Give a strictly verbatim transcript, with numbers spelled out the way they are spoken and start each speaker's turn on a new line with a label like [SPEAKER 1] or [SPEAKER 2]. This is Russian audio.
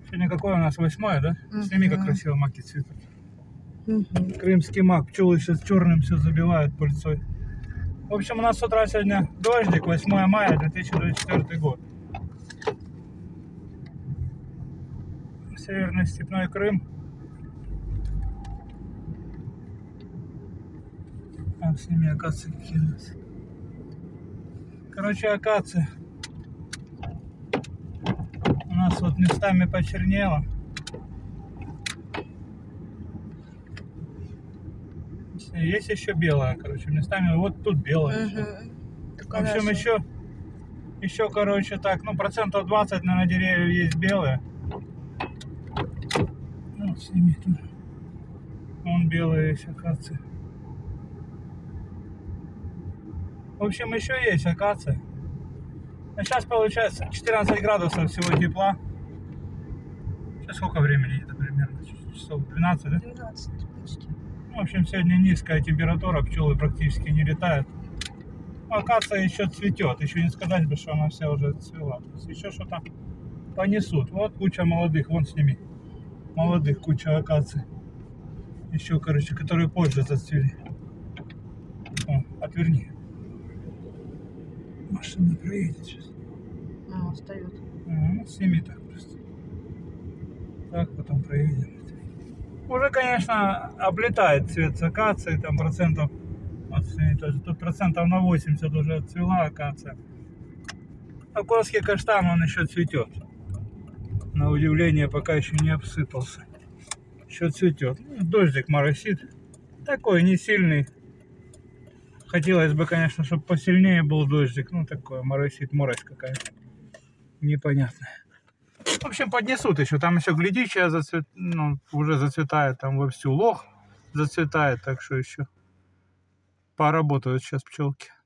[SPEAKER 1] Сегодня какое у нас? Восьмое, да?
[SPEAKER 2] Угу.
[SPEAKER 1] Сними, как красиво маки цветут.
[SPEAKER 2] Угу.
[SPEAKER 1] Крымский мак. Пчелы сейчас черным все забивают пыльцой. В общем, у нас с утра сегодня дождик. восьмое мая две тысячи двадцать четвёртый год. Северный степной Крым. А с ними акации какие у нас. Короче, акации. У нас вот местами почернело. Есть еще белая, короче, местами вот тут белая.
[SPEAKER 2] Угу.
[SPEAKER 1] В общем, еще, еще, короче, так, ну, процентов двадцать, наверное, деревьев есть белые. Вот с ними тут. Вон белые есть акации. В общем, еще есть акация. А сейчас получается четырнадцать градусов всего тепла. Сейчас сколько времени это примерно? Часов двенадцать, да?
[SPEAKER 2] двенадцать почти.
[SPEAKER 1] В общем, сегодня низкая температура, пчелы практически не летают. Акация еще цветет, еще не сказать бы, что она вся уже цвела. То есть еще что-то понесут. Вот куча молодых, вон с ними. Молодых куча акаций. Еще, короче, которые позже зацвели. О, отверни. Машина проедет сейчас.
[SPEAKER 2] А, встает.
[SPEAKER 1] А, ну, сними так просто. Так, потом проедем. Уже, конечно, облетает цвет с акации, там процентов, вот, тоже, тут процентов на восемьдесят уже отцвела акация. А Курский каштан, он еще цветет. На удивление, пока еще не обсыпался. Еще цветет. Дождик моросит. Такой не сильный. Хотелось бы, конечно, чтобы посильнее был дождик. Ну, такое моросит, морось какая-то. Непонятная. В общем, поднесут еще. Там еще глядичая зацвет... ну, уже зацветает. Там вовсю лох зацветает. Так что еще поработают сейчас пчелки.